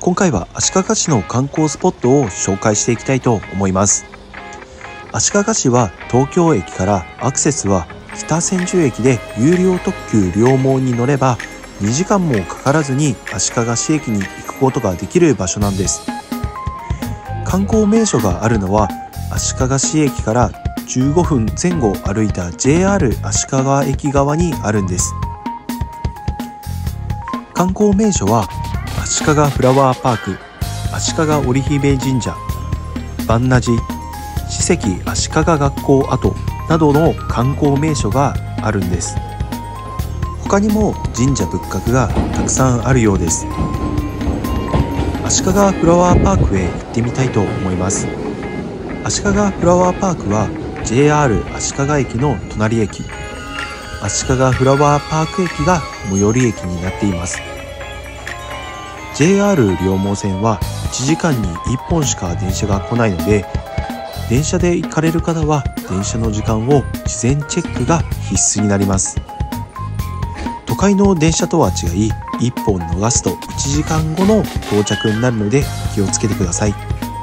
今回は足利市の観光スポットを紹介していきたいと思います。足利市は東京駅からアクセスは北千住駅で有料特急両毛に乗れば2時間もかからずに足利市駅に行くことができる場所なんです。観光名所があるのは足利市駅から15分前後歩いた JR 足利駅側にあるんです。観光名所は足利フラワーパーク、足利織姫神社、鑁阿寺、史跡足利学校跡などの観光名所があるんです。他にも神社仏閣がたくさんあるようです。足利フラワーパークへ行ってみたいと思います。足利フラワーパークは JR 足利駅の隣駅、足利フラワーパーク駅が最寄り駅になっています。JR 両毛線は1時間に1本しか電車が来ないので、電車で行かれる方は電車の時間を事前チェックが必須になります。都会の電車とは違い、1本逃すと1時間後の到着になるので気をつけてください。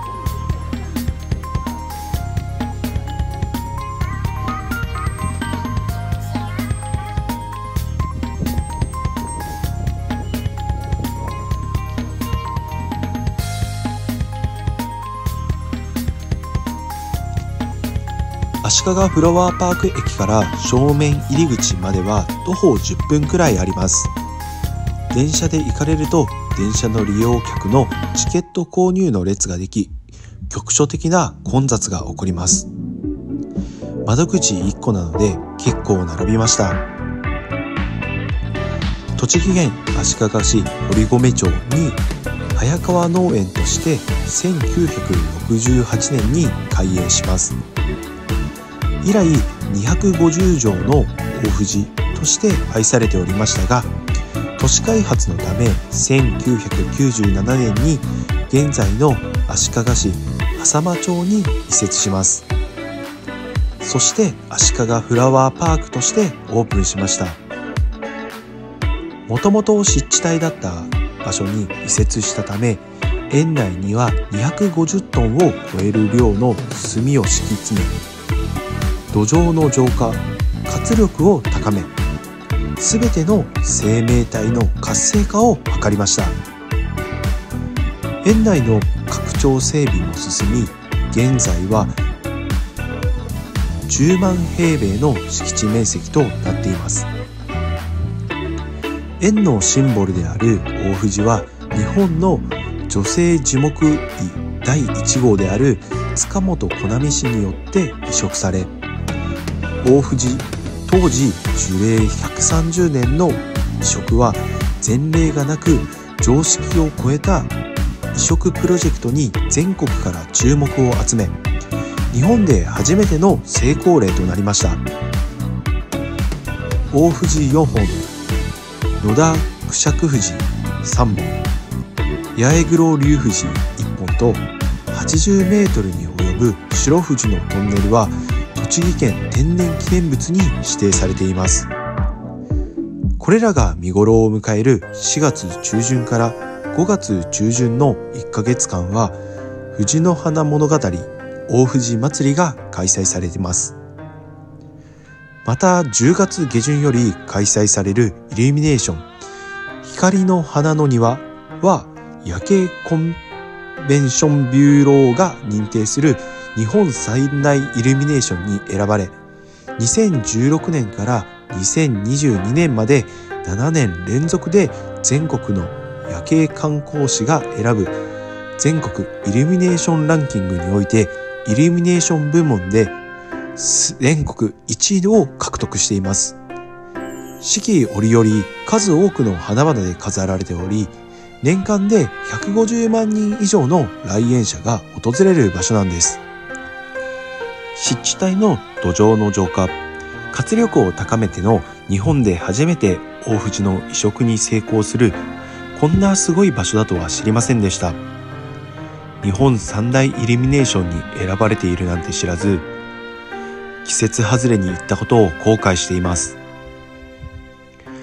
足利フラワーパーク駅から正面入り口までは徒歩10分くらいあります。電車で行かれると電車の利用客のチケット購入の列ができ、局所的な混雑が起こります。窓口1個なので結構並びました。栃木県足利市堀込町に早川農園として1968年に開園します。以来250畳の大藤として愛されておりましたが、都市開発のため1997年に現在の足利市笠間町に移設します。そして足利フラワーパークとしてオープンしました。もともと湿地帯だった場所に移設したため、園内には250トンを超える量の炭を敷き詰め、土壌の浄化、活力を高め、すべての生命体の活性化を図りました。園内の拡張整備も進み、現在は10万平米の敷地面積となっています。園のシンボルである大藤は日本の女性樹木医第1号である塚本小波氏によって移植され、大藤当時樹齢130年の移植は前例がなく常識を超えた移植プロジェクトに全国から注目を集め、日本で初めての成功例となりました。大藤4本、野田クシャク藤3本、八重黒龍藤1本と80メートルに及ぶ白藤のトンネルは栃木県天然記念物に指定されています。これらが見頃を迎える4月中旬から5月中旬の1ヶ月間は藤の花物語大藤祭りが開催されています。また10月下旬より開催されるイルミネーション光の花の庭は夜景コンベンションビューローが認定する日本最大イルミネーションに選ばれ、2016年から2022年まで7年連続で全国の夜景観光誌が選ぶ全国イルミネーションランキングにおいてイルミネーション部門で全国1位を獲得しています。四季折々数多くの花々で飾られており、年間で150万人以上の来園者が訪れる場所なんです。湿地帯の土壌の浄化、活力を高めての日本で初めて大藤の移植に成功する、こんなすごい場所だとは知りませんでした。日本三大イルミネーションに選ばれているなんて知らず、季節外れに行ったことを後悔しています。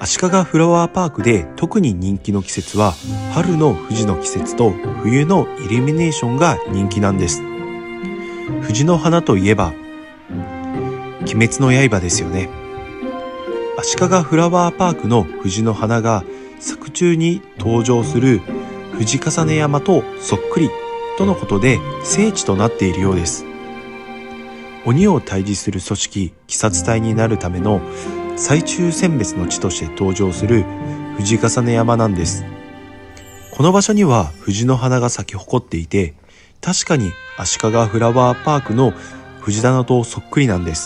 足利フラワーパークで特に人気の季節は春の藤の季節と冬のイルミネーションが人気なんです。藤の花といえば鬼滅の刃ですよね。足利フラワーパークの藤の花が作中に登場する藤重山とそっくりとのことで聖地となっているようです。鬼を退治する組織鬼殺隊になるための最終選別の地として登場する藤重山なんです。この場所には藤の花が咲き誇っていて、確かに足利フラワーパークの藤棚とそっくりなんです。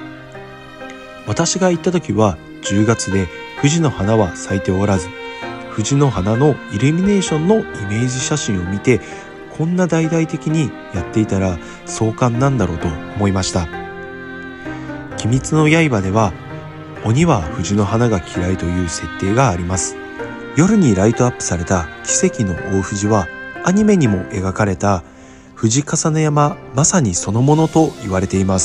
私が行った時は10月で藤の花は咲いておらず、藤の花のイルミネーションのイメージ写真を見て、こんな大々的にやっていたら壮観なんだろうと思いました。鬼滅の刃では鬼は藤の花が嫌いという設定があります。夜にライトアップされた奇跡の大藤はアニメにも描かれた藤重山まさにそのものと言われています。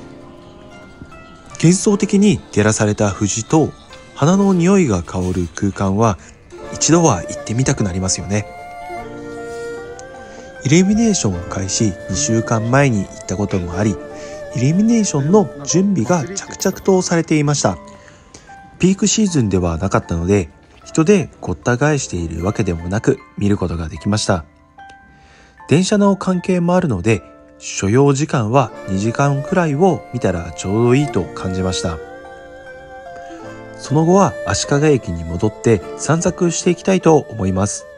幻想的に照らされた藤と花の匂いが香る空間は一度は行ってみたくなりますよね。イルミネーションを開始2週間前に行ったこともあり、イルミネーションの準備が着々とされていました。ピークシーズンではなかったので、人でごった返しているわけでもなく見ることができました。電車の関係もあるので、所要時間は2時間くらいを見たらちょうどいいと感じました。その後は足利駅に戻って散策していきたいと思います。